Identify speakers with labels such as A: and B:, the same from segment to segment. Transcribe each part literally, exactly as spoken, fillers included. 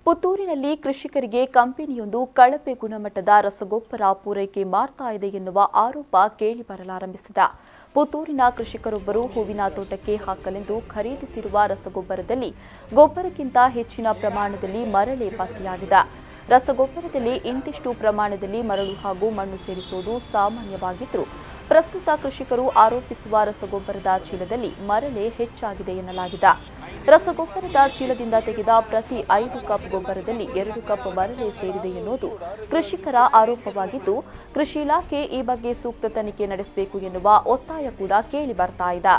A: ಪುತ್ತೂರಿನಲ್ಲಿ ಕೃಷಿಕರಿಗೆ ಕಂಪನಿಯೊಂದು ಕಳಪೆ ಗುಣಮಟ್ಟದ ರಸಗೊಬ್ಬರ ಪೂರೈಕೆ ಮಾಡ್ತಾ ಇದೆ ಎನ್ನುವ ಆರೋಪ ಕೇಳಿಬರಲಾರಂಭಿಸಿದೆ. ಪುತ್ತೂರಿನ ಕೃಷಿಕರೊಬ್ಬರು ಹೂವಿನ ತೋಟಕ್ಕೆ ಹಾಕಲೆಂದು ಖರೀದಿಸಿರುವ ರಸಗೊಬ್ಬರದಲ್ಲಿ ಗೊಬ್ಬರಕ್ಕಿಂತ ಹೆಚ್ಚಿನ ಪ್ರಮಾಣದಲ್ಲಿ ಮರಳೆ ಪತ್ತೆಯಾಗಿದೆ. ರಸಗೊಬ್ಬರದಲ್ಲಿ ಇಂತಿಷ್ಟು ಪ್ರಮಾಣದಲ್ಲಿ ಮರಳು ಹಾಗೂ ಮಣ್ಣು ಸೇರಿಸುವುದು ಸಾಮಾನ್ಯವಾಗಿದ್ದರೂ ಪ್ರಸ್ತುತ ಕೃಷಿಕರು ಆರೋಪಿಸುವ ರಸಗೊಬ್ಬರದ ಚೀಲದಲ್ಲಿ ಮರಳೆ ಹೆಚ್ಚಾಗಿದೆ ಎನ್ನಲಾಗಿದೆ. ರಸಗೊಬ್ಬರದ ಚೀಲದಿಂದ ತೆಗೆದ ಪ್ರತಿ ಐದು ಕಪ್ ಗೊಬ್ಬರದಲ್ಲಿ ಎರಡು ಕಪ್ ಮರಳೆ ಸೇರಿದೆ ಎನ್ನುವುದು ಕೃಷಿಕರ ಆರೋಪವಾಗಿದ್ದು, ಕೃಷಿ ಇಲಾಖೆ ಈ ಬಗ್ಗೆ ಸೂಕ್ತ ತನಿಖೆ ನಡೆಸಬೇಕು ಎನ್ನುವ ಒತ್ತಾಯ ಕೂಡ ಕೇಳಿ ಬರ್ತಾ ಇದೆ.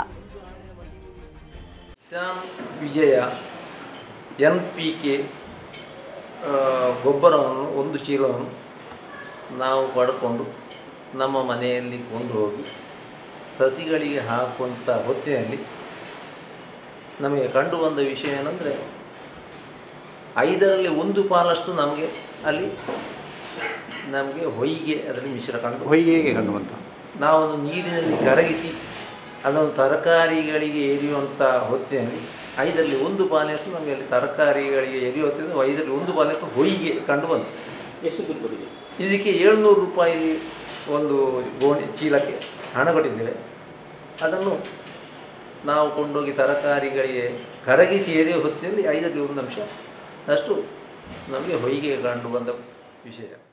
B: ಕಿಸಾನ್ ವಿಜಯ ಎನ್ಪಿಕೆ ಗೊಬ್ಬರವನ್ನು ಒಂದು ಚೀಲವನ್ನು ನಾವು ಪಡ್ಕೊಂಡು ನಮ್ಮ ಮನೆಯಲ್ಲಿ ಕೊಂಡು ಹೋಗಿ ಸಸಿಗಳಿಗೆ ಹಾಕುವಂಥ ಹೊತ್ತಿನಲ್ಲಿ ನಮಗೆ ಕಂಡು ಬಂದ ವಿಷಯ ಏನಂದರೆ, ಐದರಲ್ಲಿ ಒಂದು ಪಾಲಷ್ಟು ನಮಗೆ ಅಲ್ಲಿ ನಮಗೆ ಹೊಯ್ಗೆ ಅದರಲ್ಲಿ ಮಿಶ್ರ ಕಂಡು
C: ಹೊಯ್ಗೆ ಕಂಡು ಬಂತು.
B: ನಾವು ನೀರಿನಲ್ಲಿ ಕರಗಿಸಿ ಅದನ್ನು ತರಕಾರಿಗಳಿಗೆ ಎರಿಯುವಂಥ ಹೊತ್ತಿನಲ್ಲಿ ಐದರಲ್ಲಿ ಒಂದು ಪಾಲಷ್ಟು ನಮಗೆ ಅಲ್ಲಿ ತರಕಾರಿಗಳಿಗೆ ಎರಿಯುವ ಹೊತ್ತಿನಲ್ಲಿ ಐದರಲ್ಲಿ ಒಂದು ಪಾಲಷ್ಟು ಹೊಯ್ಗೆ ಕಂಡು ಬಂತು.
C: ಎಷ್ಟು ದುಡ್ಡು?
B: ಇದಕ್ಕೆ ಏಳ್ನೂರು ರೂಪಾಯಿ ಒಂದು ಗೋಣಿ ಚೀಲಕ್ಕೆ ಹಣ ಕೊಟ್ಟಿದ್ದೇವೆ. ಅದನ್ನು ನಾವು ಕೊಂಡೋಗಿ ತರಕಾರಿಗಳಿಗೆ ಕರಗಿಸಿ ಎರೆಯುವ ಹೊತ್ತಿನಲ್ಲಿ ಐದರಲ್ಲಿ ಒಂದು ಅಂಶ ಅಷ್ಟು ನಮಗೆ ಹೊಯ್ಗೆ ಕಂಡು ಬಂದ ವಿಷಯ.